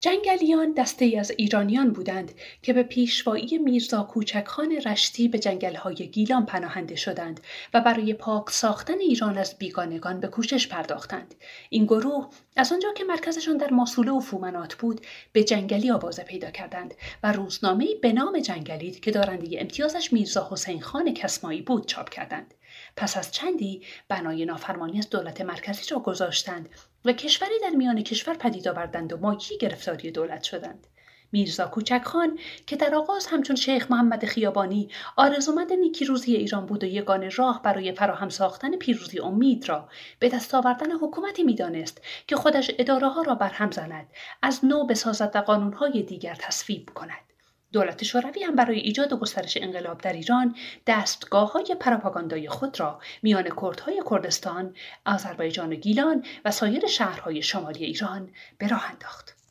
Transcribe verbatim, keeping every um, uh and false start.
جنگلیان دسته‌ای از ایرانیان بودند که به پیشوایی میرزا کوچکخان رشتی به جنگل‌های گیلان پناهنده شدند و برای پاک ساختن ایران از بیگانگان به کوشش پرداختند. این گروه از آنجا که مرکزشان در ماسوله و فومنات بود، به جنگلی آوازه پیدا کردند و روزنامه‌ای به نام جنگلی که دارنده امتیازش میرزا حسین خان کسمایی بود چاپ کردند. پس از چندی بنای نافرمانی از دولت مرکزی را گذاشتند و کشوری در میان کشور پدید آوردند و مایه گرفتاری دولت شدند. میرزا کوچکخان که در آغاز همچون شیخ محمد خیابانی آرزومند نیکی روزی ایران بود و یگانه راه برای فراهم ساختن پیروزی امید را به دست آوردن حکومتی می‌دانست که خودش اداره ها را برهم زند، از نو بسازد و قانون‌های دیگر تصویب کند. دولت شوروی هم برای ایجاد و گسترش انقلاب در ایران دستگاه‌های پروپاگاندای خود را میان کردهای کردستان، آذربایجان و گیلان و سایر شهرهای شمالی ایران به راه انداخت.